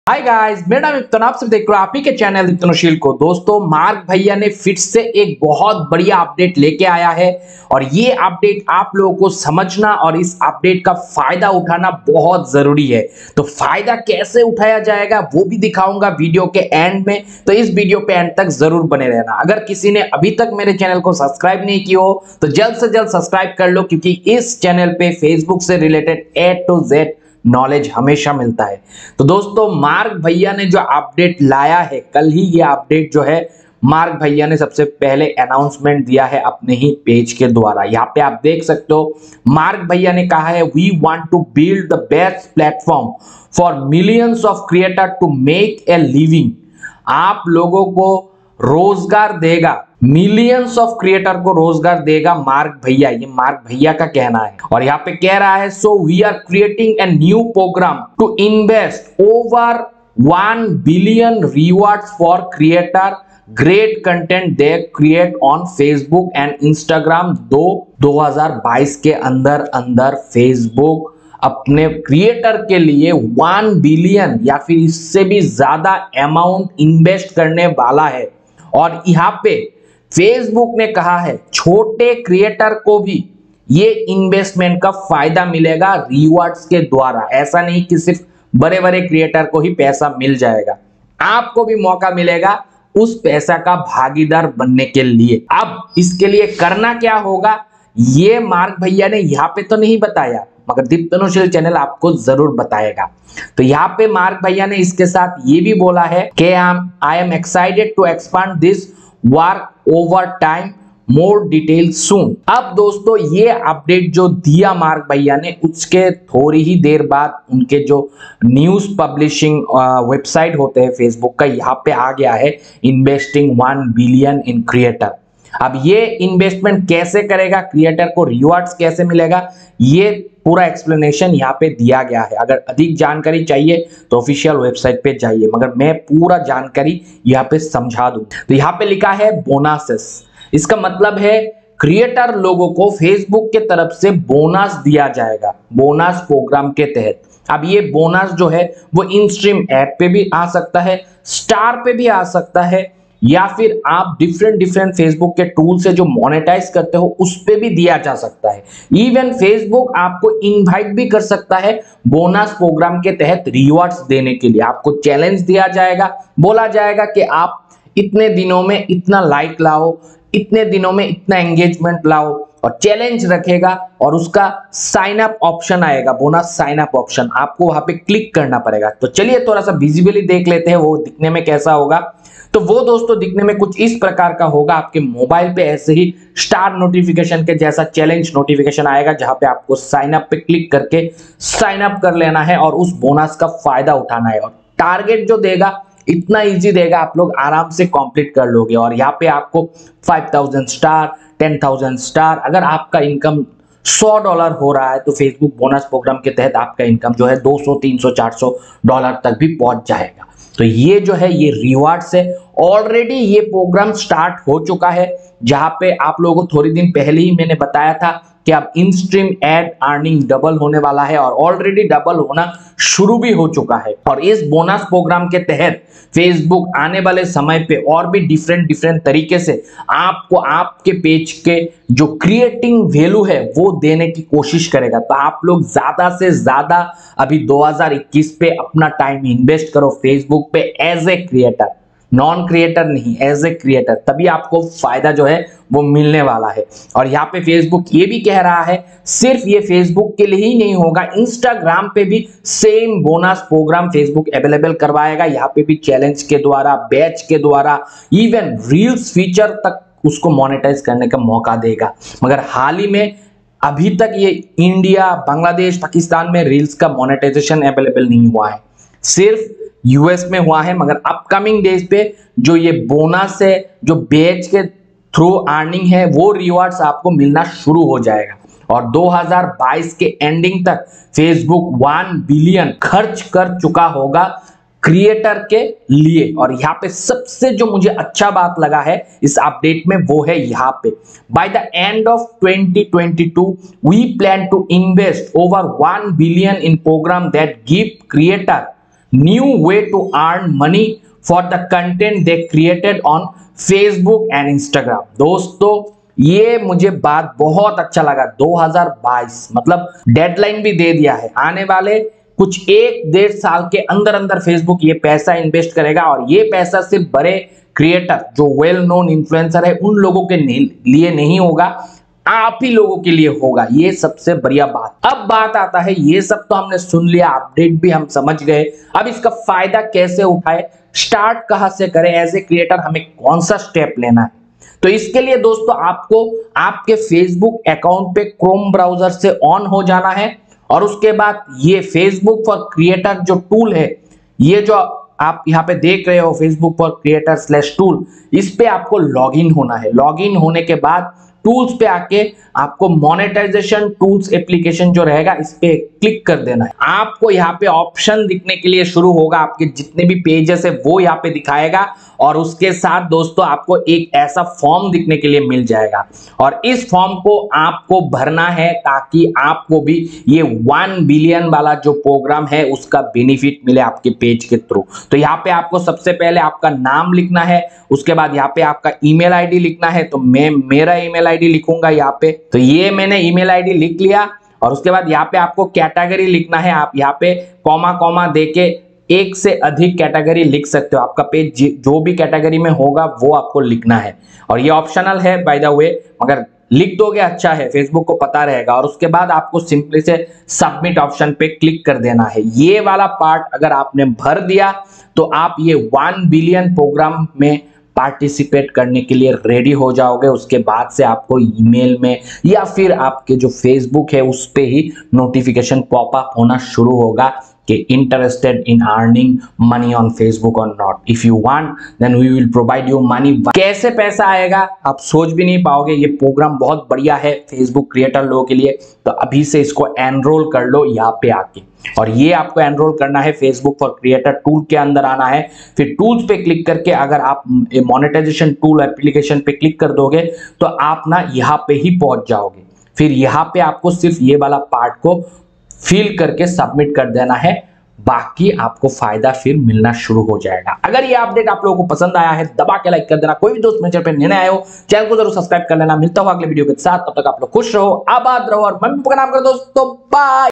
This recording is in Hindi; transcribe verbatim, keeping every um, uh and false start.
हाय गाइस, मेरा नाम इत्तन, आप सब देख रहे हो आप ही के चैनल इत्तनशील को। दोस्तों, मार्क भैया ने फिर से एक बहुत बढ़िया अपडेट लेके आया है और ये अपडेट आप लोगों को समझना और इस अपडेट का फायदा उठाना बहुत जरूरी है। तो फायदा कैसे उठाया जाएगा वो भी दिखाऊंगा वीडियो के एंड में, तो इस वीडियो पे एंड तक जरूर बने रहना। अगर किसी ने अभी तक मेरे चैनल को सब्सक्राइब नहीं किया हो तो जल्द से जल्द सब्सक्राइब कर लो, क्योंकि इस चैनल पे फेसबुक से related A to Z knowledge हमेशा मिलता है। तो दोस्तों, मार्क भैया ने जो अपडेट लाया है, कल ही ये अपडेट जो है मार्क भैया ने सबसे पहले अनाउंसमेंट दिया है अपने ही पेज के द्वारा। यहाँ पे आप देख सकते हो, मार्क भैया ने कहा है, we want to build the best platform for millions of creator to make a living. आप लोगों को रोजगार देगा, मिलियंस ऑफ क्रिएटर को रोजगार देगा मार्क भैया, ये मार्क भैया का कहना है। और यहाँ पे कह रहा है, so we are creating a new programme to invest over one billion rewards for creator great content they create on Facebook and Instagram. दो दो हजार बाईस के अंदर अंदर फेसबुक अपने क्रिएटर के लिए वन बिलियन या फिर इससे भी ज्यादा अमाउंट इन्वेस्ट करने वाला है। और यहाँ पे फेसबुक ने कहा है, छोटे क्रिएटर को भी ये इन्वेस्टमेंट का फायदा मिलेगा रिवॉर्ड्स के द्वारा। ऐसा नहीं कि सिर्फ बड़े बड़े क्रिएटर को ही पैसा मिल जाएगा, आपको भी मौका मिलेगा उस पैसा का भागीदार बनने के लिए। अब इसके लिए करना क्या होगा, ये मार्क भैया ने यहाँ पे तो नहीं बताया, मगर दीप्तनुशील चैनल आपको जरूर बताएगा। तो यहाँ पे मार्क भैया ने इसके साथ ये भी बोला है कि I am excited to expand this work over time, more detail soon. अब दोस्तों, ये अपडेट जो दिया मार्क भैया ने, उसके थोड़ी ही देर बाद उनके जो न्यूज पब्लिशिंग वेबसाइट होते हैं फेसबुक का, यहाँ पे आ गया है investing one billion in creator. अब ये इन्वेस्टमेंट कैसे करेगा, क्रिएटर को रिवॉर्ड्स कैसे मिलेगा, ये पूरा एक्सप्लेनेशन यहाँ पे दिया गया है। अगर अधिक जानकारी चाहिए तो ऑफिशियल वेबसाइट पे जाइए, मगर मैं पूरा जानकारी यहाँ पे समझा दूं। तो यहाँ पे लिखा है बोनसेस, इसका मतलब है क्रिएटर लोगों को फेसबुक के तरफ से बोनस दिया जाएगा, बोनस प्रोग्राम के तहत। अब ये बोनस जो है वो इन स्ट्रीम ऐड पे भी आ सकता है, स्टार पे भी आ सकता है, या फिर आप डिफरेंट डिफरेंट फेसबुक के टूल से जो मोनेटाइज करते हो उस पे भी दिया जा सकता है। इवन फेसबुक आपको इनवाइट भी कर सकता है बोनस प्रोग्राम के तहत रिवॉर्ड्स देने के लिए। आपको चैलेंज दिया जाएगा, बोला जाएगा कि आप इतने दिनों में इतना लाइक लाओ, इतने दिनों में इतना एंगेजमेंट लाओ, और चैलेंज रखेगा और उसका साइन अप ऑप्शन आएगा, बोनस साइन अप ऑप्शन, आपको वहां पे क्लिक करना पड़ेगा। तो चलिए थोड़ा सा विजिबली देख लेते हैं वो दिखने में कैसा होगा। तो वो दोस्तों दिखने में कुछ इस प्रकार का होगा। आपके मोबाइल पे ऐसे ही स्टार नोटिफिकेशन के जैसा चैलेंज नोटिफिकेशन आएगा, जहां पे आपको साइन अप पे क्लिक करके साइन अप कर लेना है और उस बोनस का फायदा उठाना है। और टारगेट जो देगा इतना इजी देगा, आप लोग आराम से कंप्लीट कर लोगे। और यहाँ पे आपको five thousand star, ten thousand star, अगर आपका इनकम सौ डॉलर हो रहा है तो फेसबुक बोनस प्रोग्राम के तहत आपका इनकम जो है दो सौ, तीन सौ, चार सौ डॉलर तक भी पहुंच जाएगा। तो ये जो है ये रिवार्ड्स है। ऑलरेडी ये प्रोग्राम स्टार्ट हो चुका है, जहां पे आप लोगों को थोड़ी दिन पहले ही मैंने बताया था कि अब in stream ad earning double होने वाला है, और ऑलरेडी डबल होना शुरू भी हो चुका है। और इस बोनस प्रोग्राम के तहत फेसबुक आने वाले समय पे और भी डिफरेंट डिफरेंट तरीके से आपको आपके पेज के जो क्रिएटिंग वैल्यू है वो देने की कोशिश करेगा। तो आप लोग ज्यादा से ज्यादा अभी दो हज़ार इक्कीस पे अपना टाइम इन्वेस्ट करो फेसबुक पे as a creator, non creator नहीं, एज ए क्रिएटर, तभी आपको फायदा जो है वो मिलने वाला है। और यहाँ पे फेसबुक ये भी कह रहा है, सिर्फ ये फेसबुक के लिए ही नहीं होगा, इंस्टाग्राम पे भी same bonus programme Facebook available करवाएगा। यहाँ पे भी चैलेंज के द्वारा, बैच के द्वारा, इवन रील्स फीचर तक उसको मोनेटाइज करने का मौका देगा। मगर हाल ही में अभी तक ये इंडिया, बांग्लादेश, पाकिस्तान में रील्स का मोनेटाइजेशन अवेलेबल नहीं हुआ है, सिर्फ यूएस में हुआ है। मगर अपकमिंग डेज पे जो ये बोनस है, जो बैच के थ्रू अर्निंग है, वो रिवॉर्ड्स आपको मिलना शुरू हो जाएगा। और दो हज़ार बाईस के एंडिंग तक फेसबुक वन बिलियन खर्च कर चुका होगा क्रिएटर के लिए। और यहाँ पे सबसे जो मुझे अच्छा बात लगा है इस अपडेट में वो है यहाँ पे, by the end of twenty twenty two we plan to invest over one billion in programme that give creator new way to earn money for the content they created on Facebook and Instagram. दोस्तों ये मुझे बात बहुत अच्छा लगा। दो हज़ार बाईस मतलब डेडलाइन भी दे दिया है, आने वाले कुछ एक डेढ़ साल के अंदर अंदर फेसबुक ये पैसा इन्वेस्ट करेगा और ये पैसा सिर्फ बड़े क्रिएटर जो वेल नोन इन्फ्लुएंसर है उन लोगों के लिए नहीं होगा, आप ही लोगों के लिए होगा। ये सबसे बढ़िया बात। अब बात आता है, ये सब तो हमने सुन लिया, अपडेट भी हम समझ गए, अब इसका फायदा कैसे उठाए, स्टार्ट कहां से करें, एज ए क्रिएटर हमें कौन सा स्टेप लेना है। तो इसके लिए दोस्तों आपको आपके फेसबुक अकाउंट पे क्रोम ब्राउजर से ऑन हो जाना है और उसके बाद ये फेसबुक फॉर क्रिएटर जो टूल है, ये जो आप यहाँ पे देख रहे हो Facebook for creator slash tool, इस पे आपको लॉगिन होना है। लॉगिन होने के बाद टूल्स पे आके आपको मोनेटाइजेशन टूल्स एप्लीकेशन जो रहेगा इस पे क्लिक कर देना है। आपको यहाँ पे ऑप्शन दिखने के लिए शुरू होगा, आपके जितने भी पेजेस है वो यहाँ पे दिखाएगा और उसके साथ दोस्तों आपको एक ऐसा फॉर्म दिखने के लिए मिल जाएगा और इस फॉर्म को आपको भरना है ताकि आपको भी ये वन बिलियन वाला जो प्रोग्राम है उसका बेनिफिट मिले आपके पेज के थ्रू। तो यहाँ पे आपको सबसे पहले आपका नाम लिखना है, उसके बाद यहाँ पे आपका ईमेल आईडी लिखना है। तो मैं मेरा ईमेल आईडी लिखूंगा यहाँ पे, तो ये मैंने ईमेल आईडी लिख लिया और उसके बाद यहाँ पे आपको कैटेगरी लिखना है। आप यहाँ पे कॉमा कॉमा देके एक से अधिक कैटेगरी लिख सकते हो, आपका पेज जो भी कैटेगरी में होगा वो आपको लिखना है और ये ऑप्शनल है बाय द वे, मगर लिख दोगे अच्छा है, फेसबुक को पता रहेगा। और उसके बाद आपको सिंपली से सबमिट ऑप्शन पे क्लिक कर देना है। ये वाला पार्ट अगर आपने भर दिया तो आप ये वन बिलियन प्रोग्राम में पार्टिसिपेट करने के लिए रेडी हो जाओगे। उसके बाद से आपको ईमेल में या फिर आपके जो फेसबुक है उस पे ही नोटिफिकेशन पॉपअप होना शुरू होगा कि interested in earning money on Facebook और not, if you want then we will provide you money. कैसे पैसा आएगा आप सोच भी नहीं पाओगे। ये प्रोग्राम बहुत बढ़िया है फेसबुक क्रिएटर लोगों के लिए, तो अभी से इसको एनरोल कर लो यहाँ पे आके। और ये आपको एनरोल करना है फेसबुक फॉर क्रिएटर टूल के अंदर आना है, फिर टूल्स पे क्लिक करके अगर आप मोनेटाइजेशन टूल एप्लीकेशन पे क्लिक कर दोगे तो आप ना यहाँ पे ही पहुंच जाओगे। फिर यहाँ पे आपको सिर्फ ये वाला पार्ट को फिल करके सबमिट कर देना है, बाकी आपको फायदा फिर मिलना शुरू हो जाएगा। अगर ये अपडेट आप लोगों को पसंद आया है दबा के लाइक कर देना। कोई भी दोस्त मेरे चैनल पे नए आए हो चैनल को जरूर सब्सक्राइब कर लेना। मिलता हूं अगले वीडियो के साथ, तब तक आप लोग खुश रहो, आबाद रहो और मम्मी पापा का नाम करो दोस्तों। बाय।